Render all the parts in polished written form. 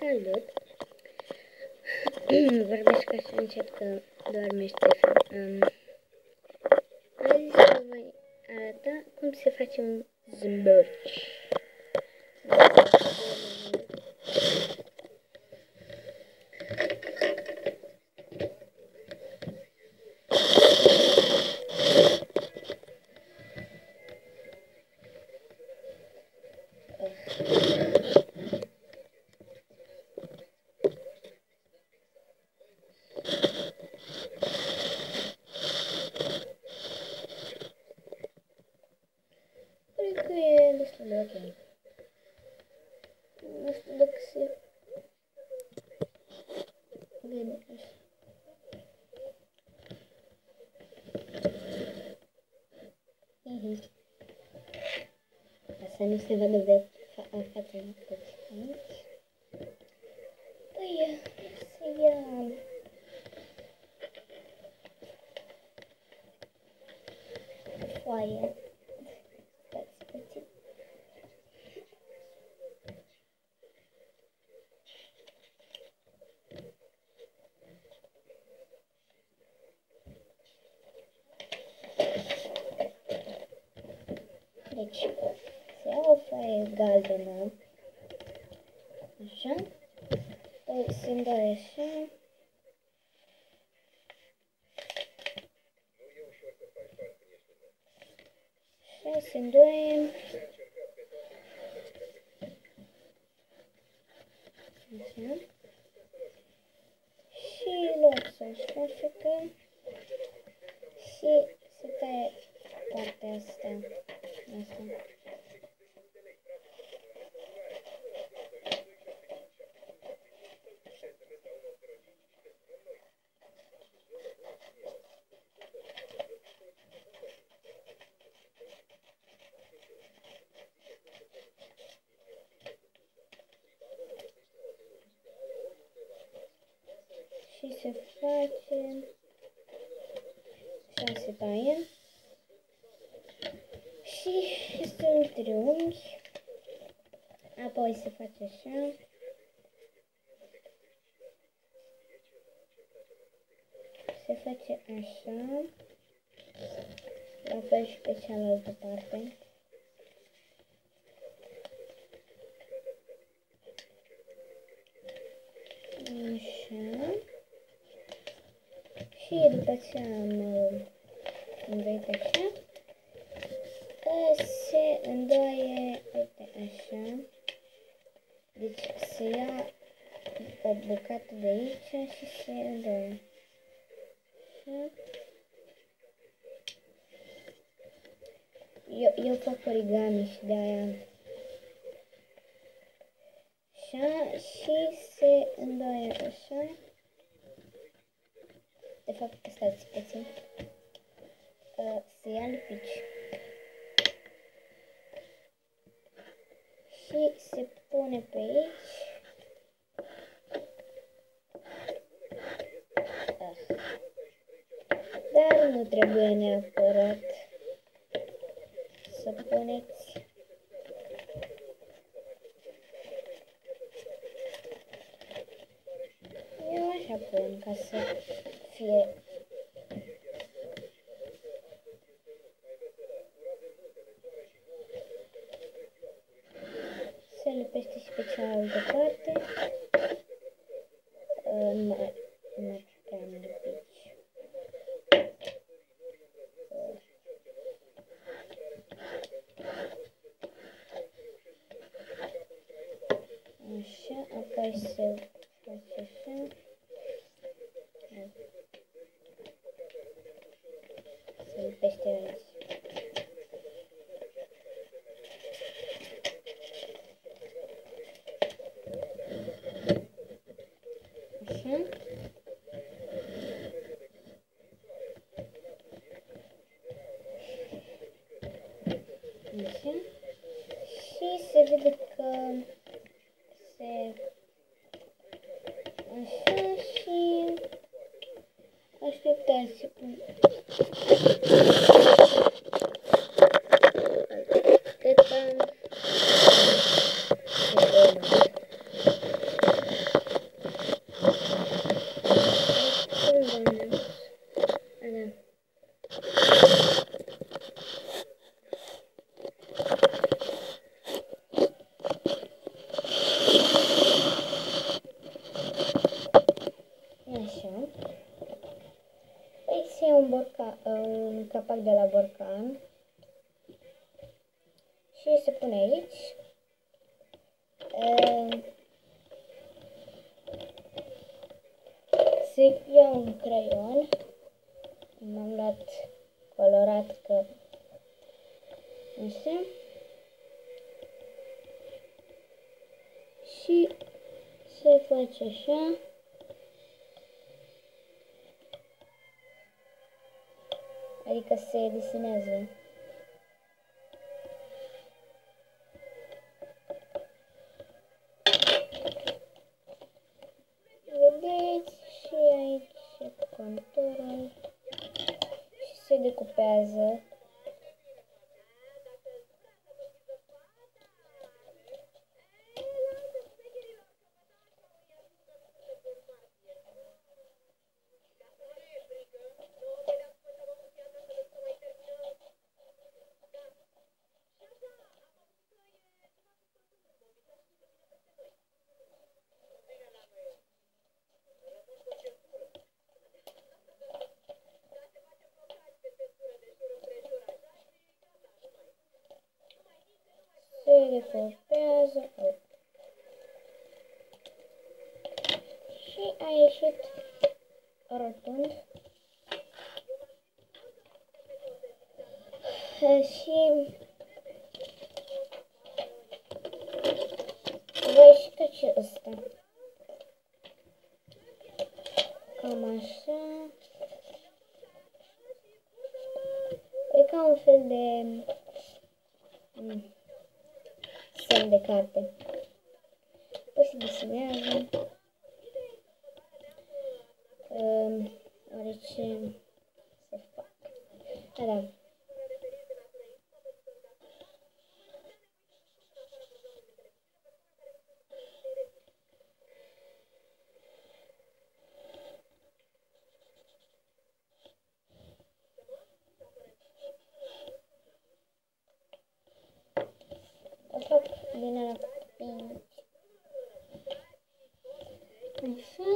Salut! Vorbesc ca să încep că doarme Ștefan. Azi vă voi arăta cum se face un zâmbăci. Cred că e destul de ok. Nu știu dacă se vede așa. Asta nu se vede fața aici. Păi, să ia foaie. Stați puțin. Deci, se ia o foaie galbenă, așa, păi se îndoie așa, așa, se îndoie, așa, și luăm să-și așa și se taie partea asta. Și se face, așa se taie și este un triunghi, apoi se face așa, se face așa, la fel și pe cealaltă parte. Așa. Și după ce am îndoit așa, se îndoie, uite, așa. Deci se ia o bucată de aici și se îndoie. Așa. Eu fac origami și de-aia. Așa, și se îndoie așa. De fapt, stați puțin. Se ia lipici. Și se pune pe aici. Dar nu trebuie neapărat să puneți. Eu așa pun ca să fie se lipește și pe cealaltă parte. Nu prea am lipici. Așa, apoi se face așa. Se lipește aici. Așa. Așa. Și se vede că se așa și așteptați. Așteptăm. un capac de la borcan și se pune aici. Să iau un creion. M-am luat colorat că nu știu. Și se face așa. Adică se desenează. Vedeți? Și aici e conturul. Și se decupează. Se decupează. Și a ieșit rotund. Și va ieși ca și ăsta. Cam așa. E ca un fel de semn de carte. Păi se desenează. Oare ce să fac? Da. O fac din ăla cu pinci. Așa.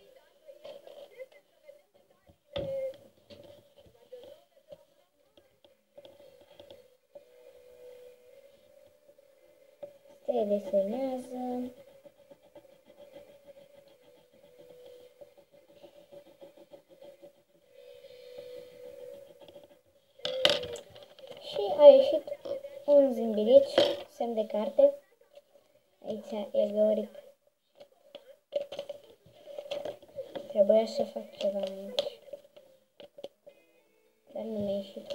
Se desenează. Și a ieșit un zâmbilici, semn de carte. Aici e Goric. Trebuia să fac ceva aici. Dar nu mi-a ieșit.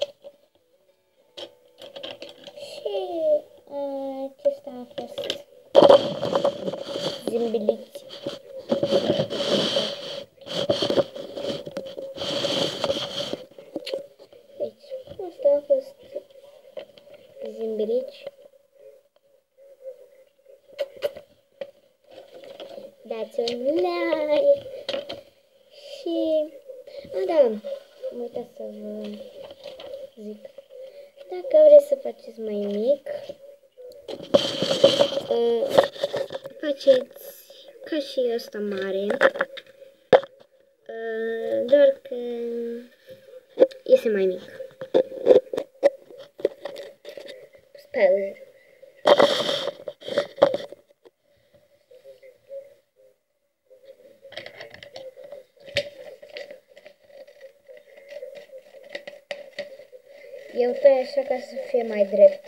Și acesta a fost zâmbilici. Deci, asta a fost zâmbilici. Dați un like. Și, da, am uitat să vă zic. Dacă vreți să faceți mai mic, faceți ca și ăsta mare, doar că este mai mic. Sper. Eu tai așa ca să fie mai drept.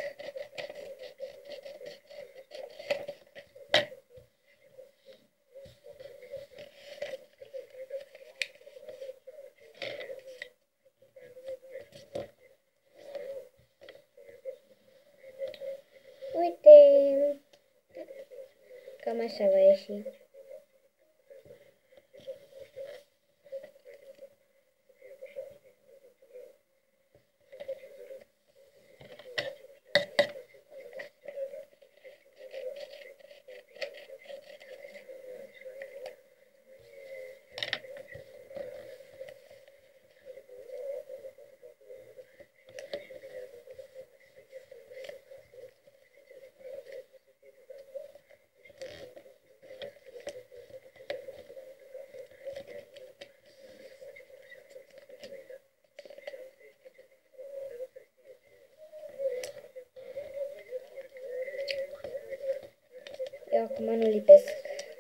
Uite, cam așa va ieși. Eu acum nu lipesc.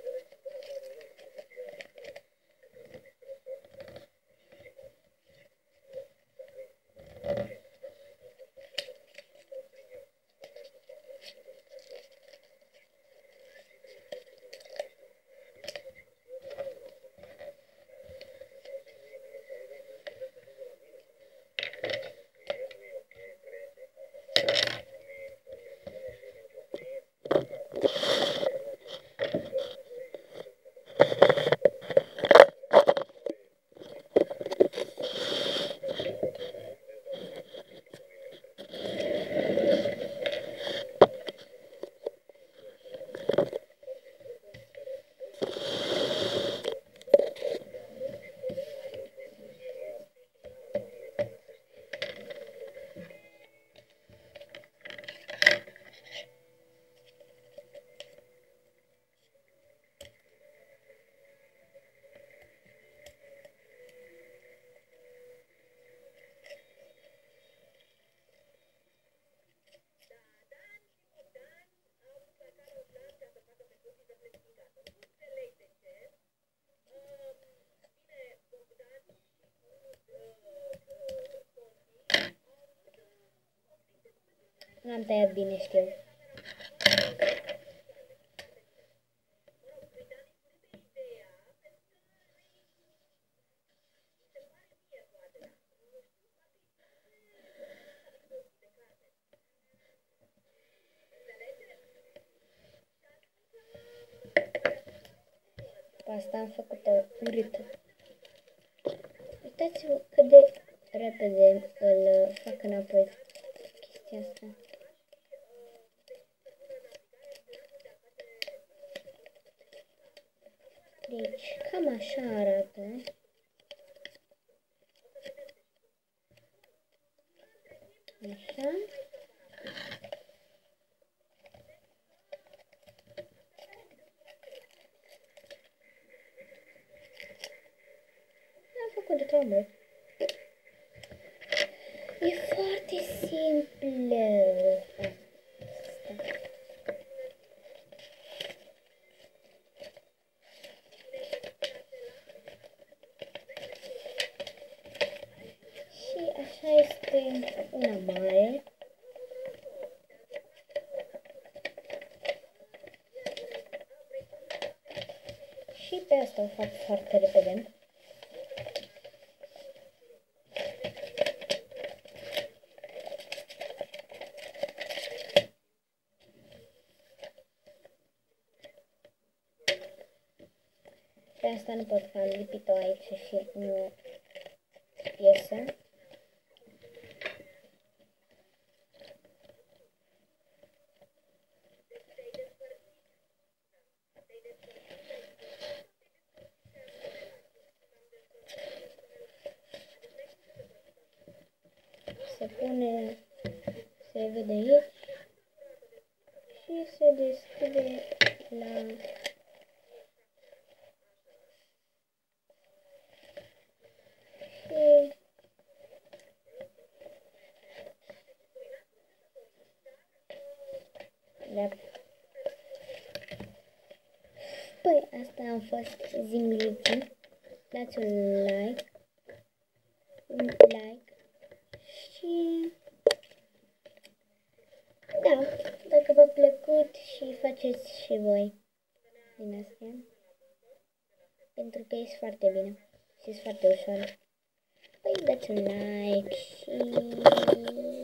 N-am tăiat bine, știu. Asta am făcut-o urâtă. Uitați-vă cât de repede îl fac înapoi chestia asta. Deci, cam așa arată. Așa. Am făcut de treabă. E foarte simplă. Și așa este una mare. Și pe asta o fac foarte repede. Pe asta nu pot, că am lipit-o aici și nu iese. Se pune, se vede aici și se deschide la Păi, asta a fost Zimlivi. Dați un like. Și da, dacă v-a plăcut și faceți și voi din astea. Pentru că e foarte bine și e foarte ușor. Păi dați un like și